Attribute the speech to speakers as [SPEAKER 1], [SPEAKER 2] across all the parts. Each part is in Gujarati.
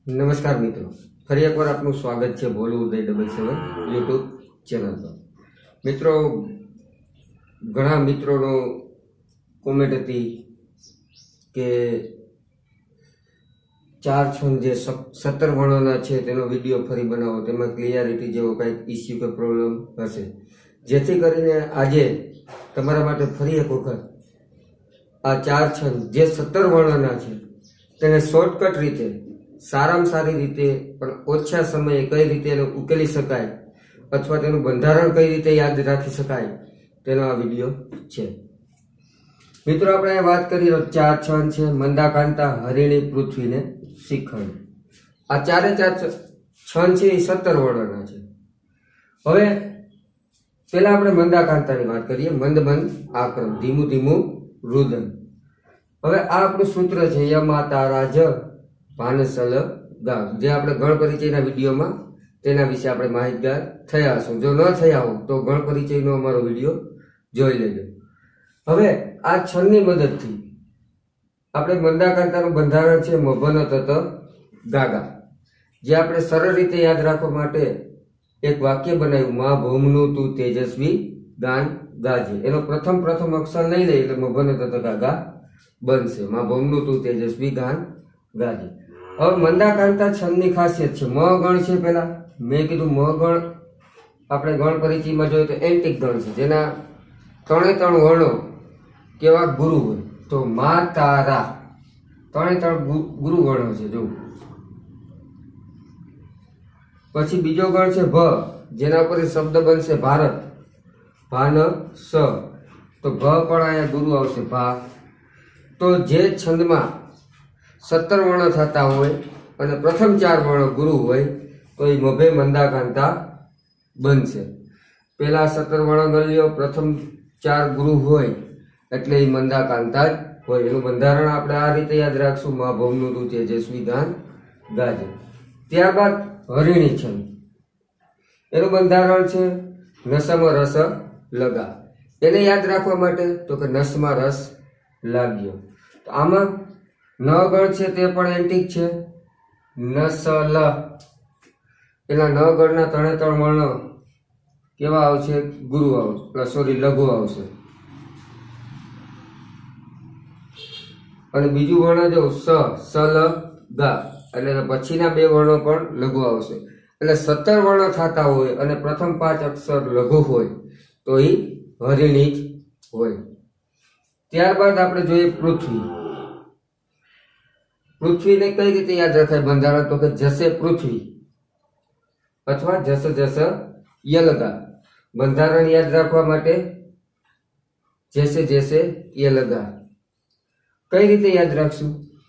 [SPEAKER 1] નમસ્કાર મિત્રો, ફરી એકવાર આપનું સ્વાગત છે બોલું ઉદય 77 યુટ્યુબ ચેનલ પર। મિત્રો, ઘણા મિત્રોનો કોમેન્ટ હતી કે 4 છંદ જે 17 વર્ણોના છે તેનો વિડીયો ફરી બનાવો, તેમાં ક્લિયરિટી જેવો કંઈક ઇસ્યુ કે પ્રોબ્લેમ હશે, જેથી કરીને આજે તમારા માટે ફરી એક વખત આ 4 છંદ જે 17 વર્ણોના છે તેને શોર્ટકટ રીતે, સારામાં સારી રીતે પણ ઓછા સમયે કઈ રીતે એને ઉકેલી શકાય અથવા તેનું બંધારણ કઈ રીતે યાદ રાખી શકાય તેનો આ વિડીયો છે। મિત્રો, આપણે વાત કરી 4 છંદ છે મંદાકાંતા, હરિણી, પૃથ્વી ને શિખંડ। આ ચારે 4 છંદ છે એ 17 વર્ણના છે। હવે પેલા આપણે મંદાકાંતાની વાત કરીએ। મંદ મંદ આક્રમ, ધીમું ધીમું રુદન। હવે આ આપણું સૂત્ર છે યમા તારા જ ભાનસલ ગા, જે આપણે ગણ પરિચયના વિડીયોમાં તેના વિશે આપણે માહિતગાર થયા હશું। જો ન થયા હો તો ગણ પરિચયનો અમારો વિડીયો જોઈ લેજો। હવે આ છંદની મદદથી આપણે મંદાકાંતાનું બંધારણ છે મભન તત ગાગા, જે આપણે સરળ રીતે યાદ રાખવા માટે એક વાક્ય બનાવ્યું, મા ભૌમનું તું તેજસ્વી ગાન ગાજે। એનો પ્રથમ અક્ષર લઈ લઈએ એટલે મભન તત ગાગા બનશે, મા ભૌમનું તું તેજસ્વી ગાન ગાજે। હવે મંદાકાંતા છંદની ખાસિયત છે, મ ગણ છે। પેલા મેં કીધું મ ગણ આપણે ગણ પરિચયમાં જોઈએ તો એન્ટિક ગણ છે, જેના 3 વર્ણો કેવા ગુરુ હોય, તો મા તારા 3 ગુરુ વર્ણો છે। જો પછી બીજો ગણ છે ભ, જેના ઉપર શબ્દ બનશે ભારત, ભાન સ, તો ભ પણ અહીંયા ગુરુ આવશે ભા। તો જે છંદમાં 17 વર્ણ થતા હોય અને પ્રથમ 4 વર્ણ ગુરુ હોય તો એ મભે મંદાકાંતા બનશે। પેલા 17 વર્ણ ગણ્યો, પ્રથમ 4 ગુરુ હોય એટલે એ મંદાકાંતા જ હોય। એનું બંધારણ આપણે આ રીતે યાદ રાખશું, મા ભૌમનું તું તેજસ્વી ગાન ગાજે। ત્યારબાદ હરિણી છંદ, એનું બંધારણ છે નસમ રસ લગા। એને યાદ રાખવા માટે તો કે નસમાં રસ લાગ્યો। તો આમાં ન ગણ છે તે પણ એન્ટિક છે, નસલ, એના ન ગણના 3 વર્ણ કેવા આવશે, ગુરુ આવશે, લઘુ આવશે। અને બીજું વર્ણ જો સ, સલ, ગા, એટલે પછીના 2 વર્ણો પણ લઘુ આવશે। એટલે 17 વર્ણ થતા હોય અને પ્રથમ 5 અક્ષર લઘુ હોય તો એ હરિણી જ હોય। ત્યારબાદ આપણે જોઈએ પૃથ્વી। પૃથ્વીને કઈ રીતે યાદ રખાય બંધારણ, તો કે જસે પૃથ્વી અથવા જસ જસ યલગા। બંધારણ યાદ રાખવા માટે જેસે જેસે યલગા કઈ રીતે યાદ રાખશું,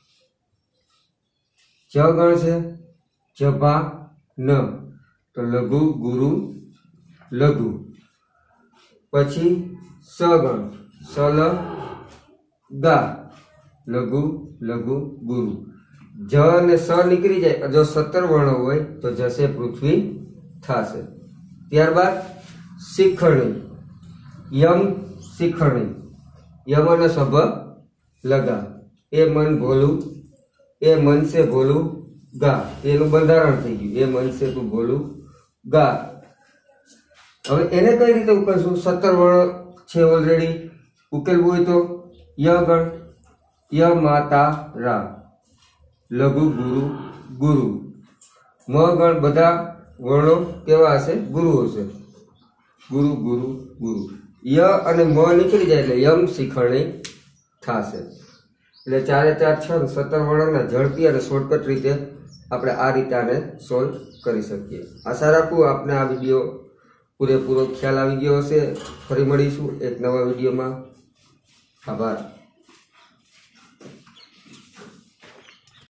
[SPEAKER 1] જ ગણ છે જભા ન, તો લઘુ ગુરુ લઘુ। પછી સ ગણ સલ ગા, લઘુ લઘુ ગુરુ। જ અને સ નીકળી જાય, જો 17 વર્ણો હોય તો જશે પૃથ્વી થશે। ત્યારબાદ શિખરણી, યમ શિખરણી, યમ અને સભ લગા, એ મન ભોલું, એ મન સે ભોલું ગા, એનું બંધારણ થઈ ગયું, એ મન સે તું ભોલું ગા। હવે એને કઈ રીતે ઉકેલશું, 17 વર્ણ છે ઓલરેડી, ઉકેલવું હોય તો ય ગણ, ય માતા રા, લઘુ ગુરુ ગુરુ। મ ગણ બધા વર્ણો કેવા હશે, ગુરુ હશે, ગુરુ ગુરુ ગુરુ। ય અને મ નીકળી જાય એટલે યમ શિખરણી થશે। એટલે 4 છંદ 17 વર્ણના ઝડપી અને શોર્ટકટ રીતે આપણે આ રીતે આને સોલ્વ કરી શકીએ। આશા રાખું આપને આ વિડીયો પૂરેપૂરો ખ્યાલ આવી ગયો હશે। ફરી મળીશું એક નવા વિડીયોમાં। આભાર।